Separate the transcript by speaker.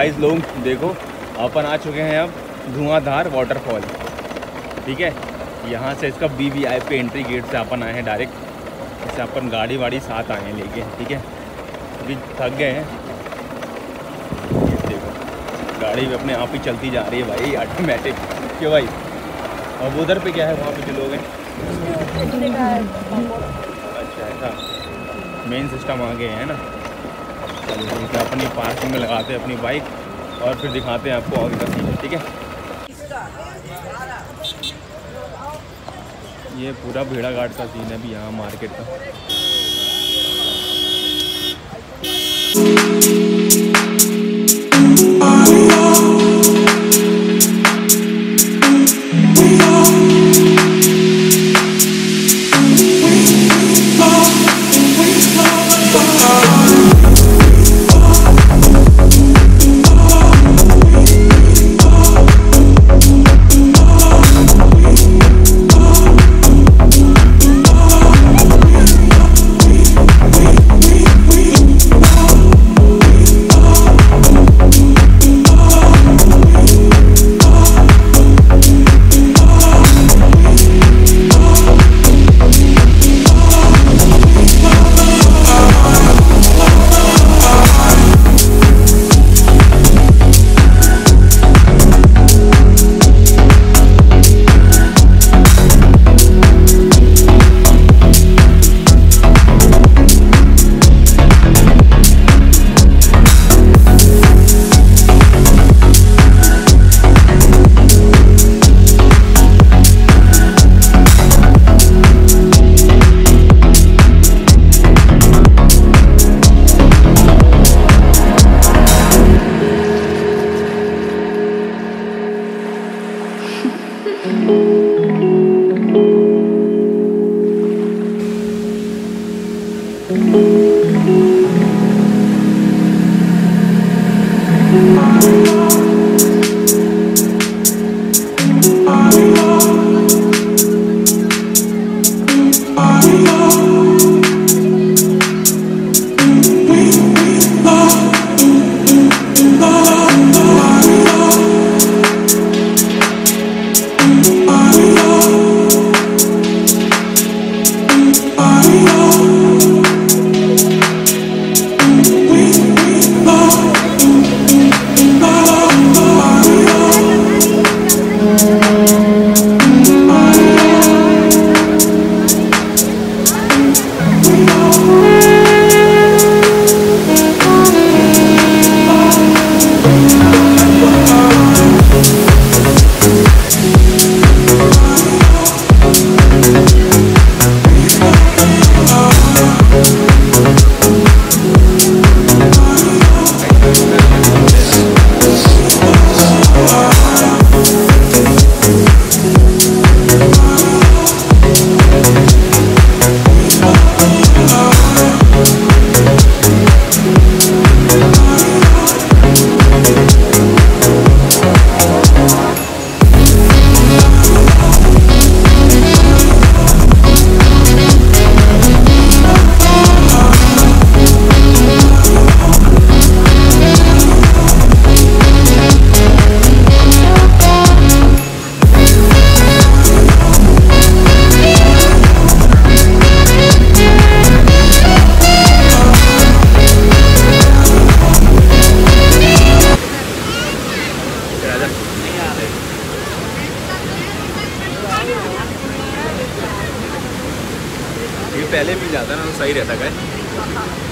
Speaker 1: Guys लोग देखो, अपन आ चुके हैं अब धुआंधार वाटरफॉल। ठीक है, यहाँ से इसका VVIP एंट्री गेट से अपन आए हैं डायरेक्ट। इससे अपन गाड़ी वाड़ी साथ आए हैं लेके। ठीक है, अभी थक गए हैं। देखो गाड़ी भी अपने आप ही चलती जा रही है भाई, ऑटोमेटिक। क्यों भाई? अब उधर पे क्या है, वहाँ पे जो लोग हैं? अच्छा ऐसा मेन सिस्टम आ गए हैं ना। चलिए ठीक है, अपनी पार्किंग में लगाते हैं अपनी बाइक और फिर दिखाते हैं आपको आगे का सीन। ठीक है, ये पूरा भेड़ाघाट का सीन है अभी यहाँ मार्केट का। पहले मिल जाता ना तो सही रहता है।